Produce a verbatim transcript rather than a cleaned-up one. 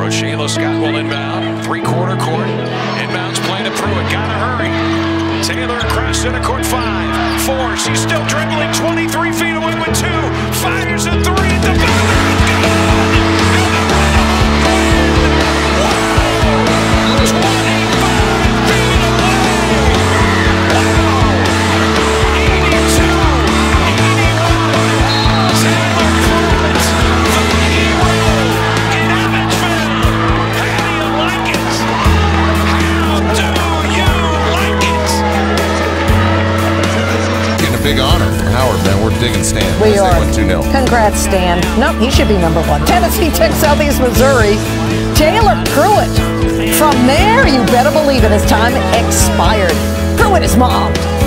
Rochelle Scott will inbound. Three-quarter court. Inbounds play to Pruitt. Gotta hurry. Taelour across center court. Five. Four. She's still dribbling. twenty-three feet away with two. Fires a three at the buzzer. Big honor for Howard, man. We're digging Stan. We are. two nil. Congrats, Stan. No, he should be number one. Tennessee Tech, Southeast Missouri. Taelour Pruitt. From there, you better believe it, his time expired. Pruitt is mom.